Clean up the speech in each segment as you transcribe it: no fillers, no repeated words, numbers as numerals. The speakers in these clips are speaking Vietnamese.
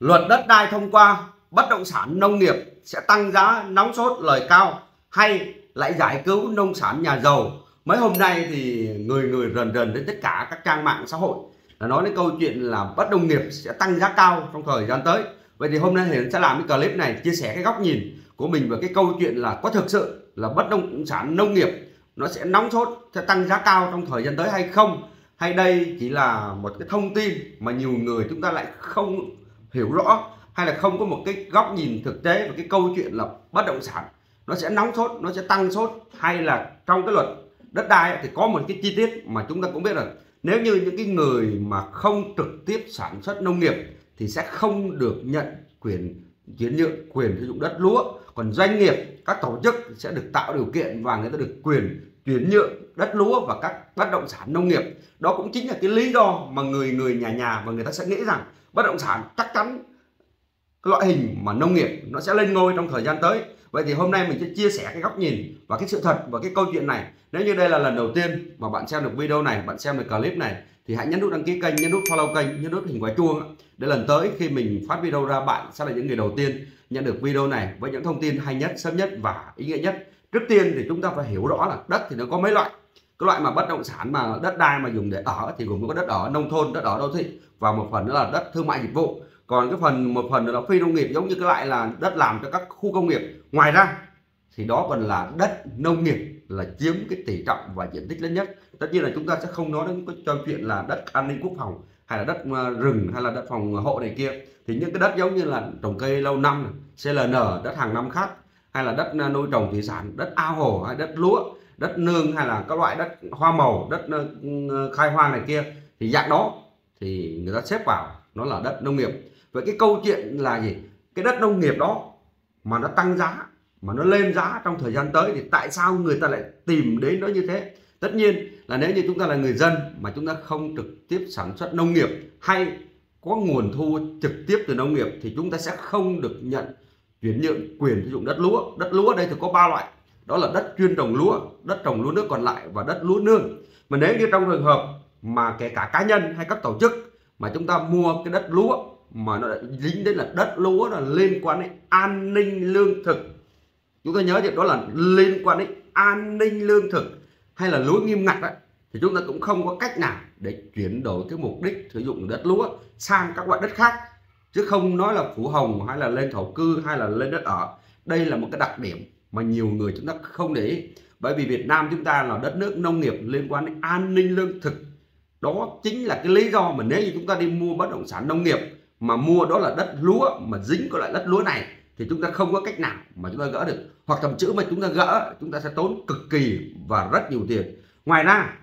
Luật đất đai thông qua, bất động sản nông nghiệp sẽ tăng giá nóng sốt lời cao hay lại giải cứu nông sản nhà giàu? Mấy hôm nay thì người rần rần đến tất cả các trang mạng xã hội là nói đến câu chuyện là bất nông nghiệp sẽ tăng giá cao trong thời gian tới. Vậy thì hôm nay Hiển sẽ làm cái clip này chia sẻ cái góc nhìn của mình về cái câu chuyện là có thực sự là bất động sản nông nghiệp nó sẽ nóng sốt, sẽ tăng giá cao trong thời gian tới hay không, hay đây chỉ là một cái thông tin mà nhiều người chúng ta lại không hiểu rõ, hay là không có một cái góc nhìn thực tế về cái câu chuyện là bất động sản nó sẽ nóng sốt, nó sẽ tăng sốt, hay là trong cái luật đất đai thì có một cái chi tiết mà chúng ta cũng biết rồi. Nếu như những cái người mà không trực tiếp sản xuất nông nghiệp thì sẽ không được nhận quyền chuyển nhượng quyền sử dụng đất lúa, còn doanh nghiệp, các tổ chức sẽ được tạo điều kiện và người ta được quyền chuyển nhượng đất lúa và các bất động sản nông nghiệp. Đó cũng chính là cái lý do mà người nhà và người ta sẽ nghĩ rằng bất động sản chắc chắn cái loại hình mà nông nghiệp nó sẽ lên ngôi trong thời gian tới. Vậy thì hôm nay mình sẽ chia sẻ cái góc nhìn và cái sự thật và cái câu chuyện này. Nếu như đây là lần đầu tiên mà bạn xem được video này, bạn xem được clip này thì hãy nhấn nút đăng ký kênh, nhấn nút follow kênh, nhấn nút hình quả chuông để lần tới khi mình phát video ra bạn sẽ là những người đầu tiên nhận được video này với những thông tin hay nhất, sớm nhất và ý nghĩa nhất. Trước tiên thì chúng ta phải hiểu rõ là đất thì nó có mấy loại. Cái loại mà bất động sản mà đất đai mà dùng để ở thì gồm có đất ở nông thôn, đất ở đô thị và một phần nữa là đất thương mại dịch vụ. Còn một phần nữa là phi nông nghiệp, giống như cái loại là đất làm cho các khu công nghiệp. Ngoài ra thì đó còn là đất nông nghiệp là chiếm cái tỷ trọng và diện tích lớn nhất. Tất nhiên là chúng ta sẽ không nói đến cái câu chuyện là đất an ninh quốc phòng hay là đất rừng hay là đất phòng hộ này kia. Thì những cái đất giống như là trồng cây lâu năm, CLN, đất hàng năm khác, hay là đất nuôi trồng thủy sản, đất ao hồ hay đất lúa, đất nương, hay là các loại đất hoa màu, đất khai hoang này kia, thì dạng đó thì người ta xếp vào nó là đất nông nghiệp. Vậy cái câu chuyện là gì? Cái đất nông nghiệp đó mà nó tăng giá, mà nó lên giá trong thời gian tới thì tại sao người ta lại tìm đến nó như thế? Tất nhiên là nếu như chúng ta là người dân mà chúng ta không trực tiếp sản xuất nông nghiệp hay có nguồn thu trực tiếp từ nông nghiệp thì chúng ta sẽ không được nhận chuyển nhượng quyền sử dụng đất lúa. Đất lúa đây thì có 3 loại. Đó là đất chuyên trồng lúa, đất trồng lúa nước còn lại và đất lúa nương. Mà nếu như trong trường hợp mà kể cả cá nhân hay các tổ chức mà chúng ta mua cái đất lúa mà nó dính đến là đất lúa là liên quan đến an ninh lương thực, chúng ta nhớ thì đó là liên quan đến an ninh lương thực hay là lúa nghiêm ngặt đấy, thì chúng ta cũng không có cách nào để chuyển đổi cái mục đích sử dụng đất lúa sang các loại đất khác, chứ không nói là phủ hồng hay là lên thổ cư hay là lên đất ở. Đây là một cái đặc điểm mà nhiều người chúng ta không để ý, bởi vì Việt Nam chúng ta là đất nước nông nghiệp liên quan đến an ninh lương thực. Đó chính là cái lý do mà nếu như chúng ta đi mua bất động sản nông nghiệp mà mua đó là đất lúa mà dính có lại đất lúa này thì chúng ta không có cách nào mà chúng ta gỡ được, hoặc thậm chí mà chúng ta gỡ chúng ta sẽ tốn cực kỳ và rất nhiều tiền. Ngoài ra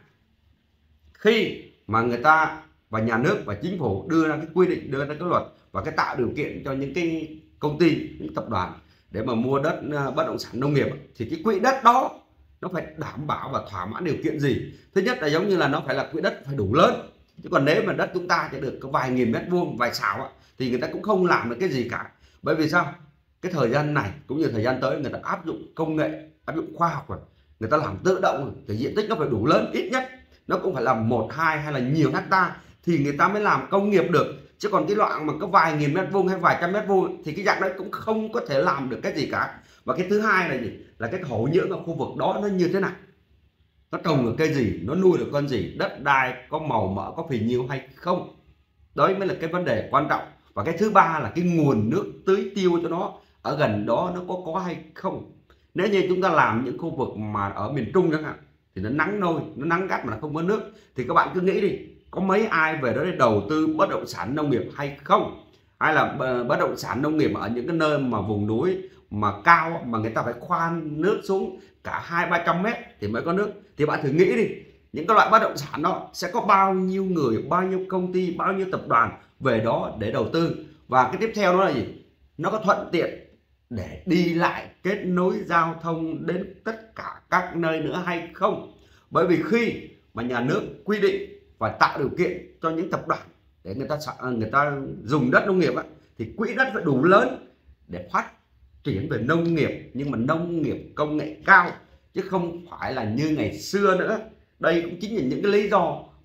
khi mà người ta và nhà nước và chính phủ đưa ra cái quy định, đưa ra cái luật và cái tạo điều kiện cho những cái công ty, những tập đoàn để mà mua đất bất động sản nông nghiệp thì cái quỹ đất đó nó phải đảm bảo và thỏa mãn điều kiện gì? Thứ nhất là giống như là nó phải là quỹ đất phải đủ lớn, chứ còn nếu mà đất chúng ta chỉ được có vài nghìn mét vuông, vài xào thì người ta cũng không làm được cái gì cả. Bởi vì sao? Cái thời gian này cũng như thời gian tới người ta áp dụng công nghệ, áp dụng khoa học rồi, người ta làm tự động rồi, thì diện tích nó phải đủ lớn, ít nhất nó cũng phải là 1, 2 hay là nhiều hecta thì người ta mới làm công nghiệp được. Chứ còn cái loại mà có vài nghìn mét vuông hay vài trăm mét vuông thì cái dạng đấy cũng không có thể làm được cái gì cả. Và cái thứ hai là gì? Là cái thổ nhưỡng ở khu vực đó nó như thế nào, nó trồng được cây gì, nó nuôi được con gì, đất đai có màu mỡ, có phì nhiêu hay không. Đấy mới là cái vấn đề quan trọng. Và cái thứ ba là cái nguồn nước tưới tiêu cho nó ở gần đó nó có hay không. Nếu như chúng ta làm những khu vực mà ở miền Trung chẳng hạn thì nó nắng nôi, nó nắng gắt mà nó không có nước, thì các bạn cứ nghĩ đi, có mấy ai về đó để đầu tư bất động sản nông nghiệp hay không? Hay là bất động sản nông nghiệp ở những cái nơi mà vùng núi mà cao mà người ta phải khoan nước xuống cả 200-300 mét thì mới có nước, thì bạn thử nghĩ đi, những cái loại bất động sản đó sẽ có bao nhiêu người, bao nhiêu công ty, bao nhiêu tập đoàn về đó để đầu tư. Và cái tiếp theo đó là gì? Nó có thuận tiện để đi lại, kết nối giao thông đến tất cả các nơi nữa hay không? Bởi vì khi mà nhà nước quy định và tạo điều kiện cho những tập đoàn để người ta dùng đất nông nghiệp thì quỹ đất phải đủ lớn để phát triển về nông nghiệp, nhưng mà nông nghiệp công nghệ cao chứ không phải là như ngày xưa nữa. Đây cũng chính là những cái lý do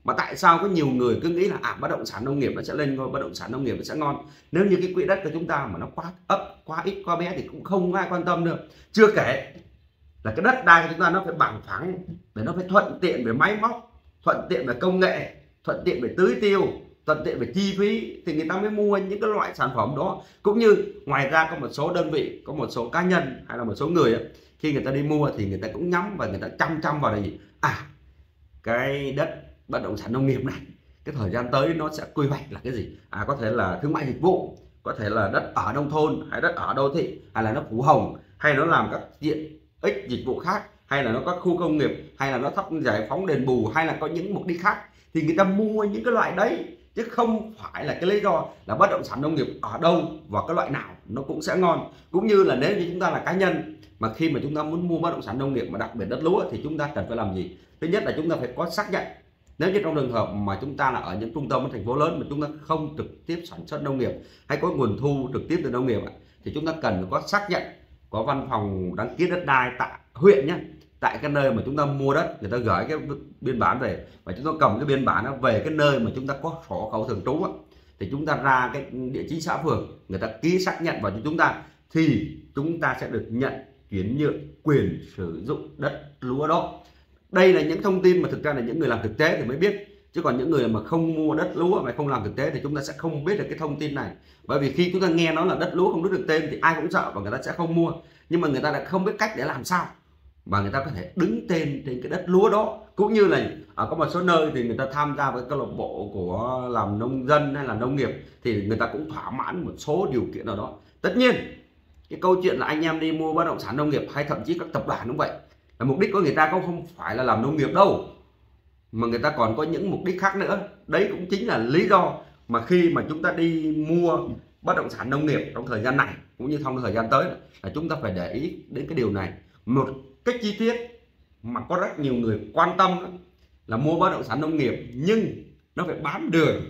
Mà tại sao có nhiều người cứ nghĩ là bất động sản nông nghiệp nó sẽ lên ngôi, bất động sản nông nghiệp nó sẽ ngon, nếu như cái quỹ đất của chúng ta mà nó quá ấp, quá ít, quá bé thì cũng không ai quan tâm được. Chưa kể là cái đất đai của chúng ta nó phải bằng phẳng, để nó phải thuận tiện về máy móc, thuận tiện về công nghệ, thuận tiện về tưới tiêu, thuận tiện về chi phí, thì người ta mới mua những cái loại sản phẩm đó. Cũng như ngoài ra có một số đơn vị, có một số cá nhân hay là một số người ấy, khi người ta đi mua thì người ta cũng nhắm và người ta chăm vào là gì, cái đất bất động sản nông nghiệp này cái thời gian tới nó sẽ quy hoạch là cái gì, có thể là thương mại dịch vụ, có thể là đất ở nông thôn hay đất ở đô thị, hay là nó phủ hồng, hay nó làm các tiện ích dịch vụ khác, hay là nó có khu công nghiệp, hay là nó giải phóng đền bù, hay là có những mục đích khác, thì người ta mua những cái loại đấy, chứ không phải là cái lý do là bất động sản nông nghiệp ở đâu và cái loại nào nó cũng sẽ ngon. Cũng như là nếu như chúng ta là cá nhân mà khi mà chúng ta muốn mua bất động sản nông nghiệp mà đặc biệt đất lúa thì chúng ta cần phải làm gì? Thứ nhất là chúng ta phải có xác nhận. Nếu như trong trường hợp mà chúng ta là ở những trung tâm ở thành phố lớn mà chúng ta không trực tiếp sản xuất nông nghiệp hay có nguồn thu trực tiếp từ nông nghiệp thì chúng ta cần có xác nhận, có văn phòng đăng ký đất đai tại huyện nhé, tại cái nơi mà chúng ta mua đất, người ta gửi cái biên bản về và chúng ta cầm cái biên bản đó về cái nơi mà chúng ta có sổ khẩu thường trú thì chúng ta ra cái địa chính xã phường, người ta ký xác nhận vào cho chúng ta thì chúng ta sẽ được nhận chuyển nhượng quyền sử dụng đất lúa đó. Đây là những thông tin mà thực ra là những người làm thực tế thì mới biết, chứ còn những người mà không mua đất lúa mà không làm thực tế thì chúng ta sẽ không biết được cái thông tin này. Bởi vì khi chúng ta nghe nói là đất lúa không biết được tên thì ai cũng sợ và người ta sẽ không mua, nhưng mà người ta lại không biết cách để làm sao mà người ta có thể đứng tên trên cái đất lúa đó. Cũng như là ở có một số nơi thì người ta tham gia với câu lạc bộ của làm nông dân hay là nông nghiệp thì người ta cũng thỏa mãn một số điều kiện nào đó. Tất nhiên cái câu chuyện là anh em đi mua bất động sản nông nghiệp hay thậm chí các tập đoàn cũng vậy, là mục đích của người ta cũng không phải là làm nông nghiệp đâu, mà người ta còn có những mục đích khác nữa. Đấy cũng chính là lý do mà khi mà chúng ta đi mua bất động sản nông nghiệp trong thời gian này cũng như trong thời gian tới là chúng ta phải để ý đến cái điều này một cách chi tiết. Mà có rất nhiều người quan tâm là mua bất động sản nông nghiệp nhưng nó phải bám đường,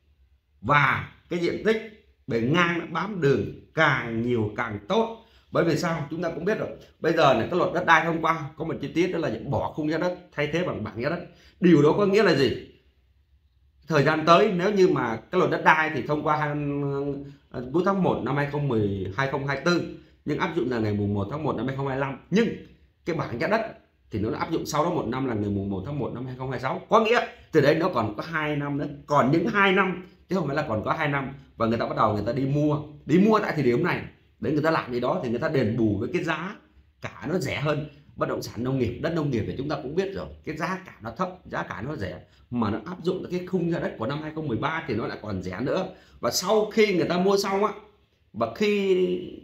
và cái diện tích bề ngang nó bám đường càng nhiều càng tốt. Bởi vì sao? Chúng ta cũng biết rồi, bây giờ này cái luật đất đai thông qua có một chi tiết đó là bỏ khung giá đất thay thế bằng bảng giá đất. Điều đó có nghĩa là gì? Thời gian tới nếu như mà cái luật đất đai thì thông qua cuối tháng 1 năm 2024 nhưng áp dụng là ngày mùng 1 tháng 1 năm 2025, nhưng cái bảng giá đất thì nó áp dụng sau đó 1 năm là ngày mùng 1 tháng 1 năm 2026. Có nghĩa từ đây nó còn có 2 năm nữa, còn những 2 năm chứ không phải là còn có 2 năm. Và người ta bắt đầu người ta đi mua tại thời điểm này để người ta làm gì đó thì người ta đền bù với cái giá cả nó rẻ hơn. Bất động sản nông nghiệp, đất nông nghiệp thì chúng ta cũng biết rồi, cái giá cả nó thấp, giá cả nó rẻ, mà nó áp dụng cái khung giá đất của năm 2013 thì nó lại còn rẻ nữa. Và sau khi người ta mua xong và khi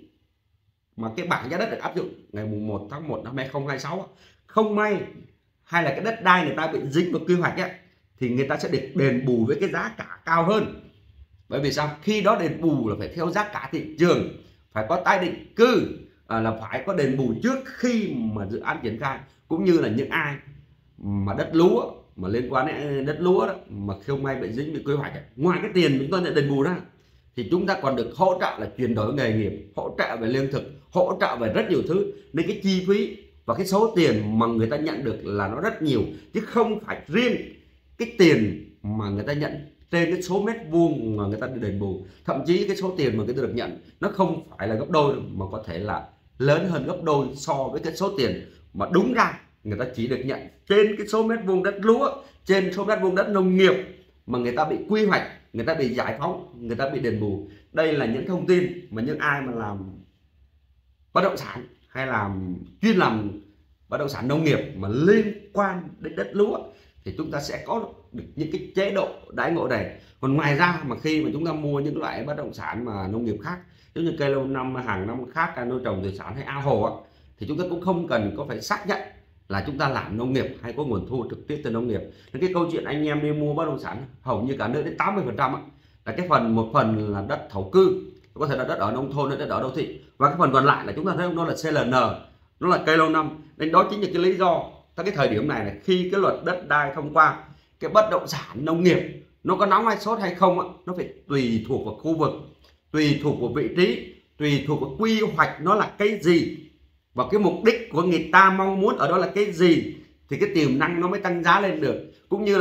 mà cái bảng giá đất được áp dụng ngày mùng 1 tháng 1 năm 2026 không may hay là cái đất đai người ta bị dính vào quy hoạch thì người ta sẽ được đền bù với cái giá cả cao hơn. Bởi vì sao? Khi đó đền bù là phải theo giá cả thị trường, phải có tái định cư, là phải có đền bù trước khi mà dự án triển khai. Cũng như là những ai mà đất lúa mà liên quan đến đất lúa đó, mà không may bị dính bị quy hoạch, ngoài cái tiền chúng ta nhận đền bù ra thì chúng ta còn được hỗ trợ là chuyển đổi nghề nghiệp, hỗ trợ về lương thực, hỗ trợ về rất nhiều thứ. Nên cái chi phí và cái số tiền mà người ta nhận được là nó rất nhiều, chứ không phải riêng cái tiền mà người ta nhận trên cái số mét vuông mà người ta được đền bù. Thậm chí cái số tiền mà người ta được nhận nó không phải là gấp đôi mà có thể là lớn hơn gấp đôi so với cái số tiền mà đúng ra người ta chỉ được nhận trên cái số mét vuông đất lúa, trên số mét vuông đất nông nghiệp mà người ta bị quy hoạch, người ta bị giải phóng, người ta bị đền bù. Đây là những thông tin mà những ai mà làm bất động sản hay làm chuyên làm bất động sản nông nghiệp mà liên quan đến đất lúa thì chúng ta sẽ có được những cái chế độ đãi ngộ này. Còn ngoài ra mà khi mà chúng ta mua những loại bất động sản mà nông nghiệp khác, giống như cây lâu năm, hàng năm khác, nuôi trồng thủy sản hay ao hồ thì chúng ta cũng không cần có phải xác nhận là chúng ta làm nông nghiệp hay có nguồn thu trực tiếp từ nông nghiệp. Nên cái câu chuyện anh em đi mua bất động sản hầu như cả nước đến 80% là cái một phần là đất thổ cư, có thể là đất ở nông thôn, đất ở đô thị, và cái phần còn lại là chúng ta thấy nó là CLN, nó là cây lâu năm. Nên đó chính là cái lý do tới cái thời điểm này khi cái luật đất đai thông qua, cái bất động sản nông nghiệp nó có nóng hay sốt hay không nó phải tùy thuộc vào khu vực, tùy thuộc vào vị trí, tùy thuộc vào quy hoạch nó là cái gì, và cái mục đích của người ta mong muốn ở đó là cái gì thì cái tiềm năng nó mới tăng giá lên được. Cũng như là gì,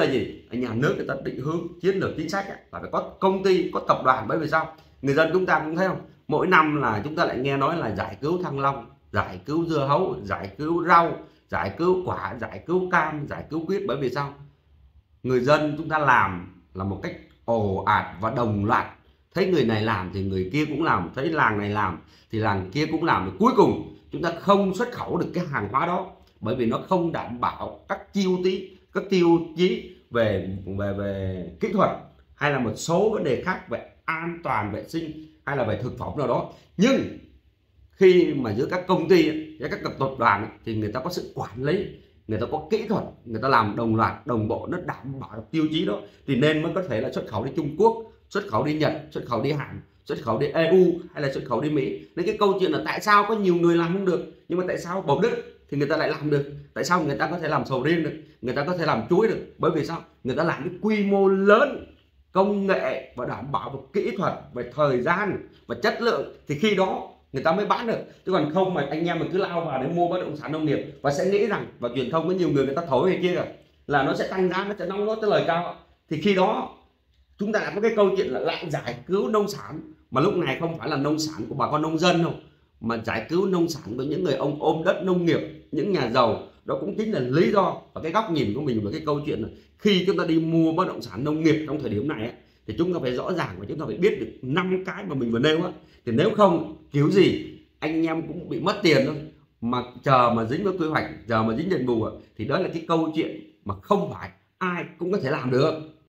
nhà nước người ta định hướng chiến lược chính sách ấy, là phải có công ty, có tập đoàn. Bởi vì sao? Người dân chúng ta cũng thấy không, mỗi năm là chúng ta lại nghe nói là giải cứu thanh long, giải cứu dưa hấu, giải cứu rau, giải cứu quả, giải cứu cam, giải cứu quýt. Bởi vì sao? Người dân chúng ta làm là một cách ồ ạt và đồng loạt, thấy người này làm thì người kia cũng làm, thấy làng này làm thì làng kia cũng làm, thì cuối cùng chúng ta không xuất khẩu được cái hàng hóa đó, bởi vì nó không đảm bảo các tiêu chí về kỹ thuật hay là một số vấn đề khác về an toàn vệ sinh hay là về thực phẩm nào đó. Nhưng khi mà giữa các công ty, với các tập đoàn thì người ta có sự quản lý, người ta có kỹ thuật, người ta làm đồng loạt đồng bộ, nó đảm bảo tiêu chí đó thì nên mới có thể là xuất khẩu đi Trung Quốc, xuất khẩu đi Nhật, xuất khẩu đi Hàn, xuất khẩu đi EU hay là xuất khẩu đi Mỹ. Nên cái câu chuyện là tại sao có nhiều người làm không được, nhưng mà tại sao Bảo Đức thì người ta lại làm được? Tại sao người ta có thể làm sầu riêng được, người ta có thể làm chuối được? Bởi vì sao? Người ta làm cái quy mô lớn, công nghệ và đảm bảo về kỹ thuật, về thời gian và chất lượng, thì khi đó người ta mới bán được. Chứ còn không mà anh em mình cứ lao vào để mua bất động sản nông nghiệp và sẽ nghĩ rằng, và truyền thông có nhiều người ta thổi về kia rồi, là nó sẽ tăng giá, nó sẽ nóng nốt tới lời cao, thì khi đó chúng ta đã có cái câu chuyện là lại giải cứu nông sản, mà lúc này không phải là nông sản của bà con nông dân đâu, mà giải cứu nông sản của những người ông ôm đất nông nghiệp, những nhà giàu. Đó cũng chính là lý do và cái góc nhìn của mình về cái câu chuyện là khi chúng ta đi mua bất động sản nông nghiệp trong thời điểm này ấy, thì chúng ta phải rõ ràng và chúng ta phải biết được 5 cái mà mình vừa nêu á. Thì nếu không kiểu gì anh em cũng bị mất tiền thôi, mà chờ mà dính với quy hoạch, chờ mà dính đền bù thì đó là cái câu chuyện mà không phải ai cũng có thể làm được.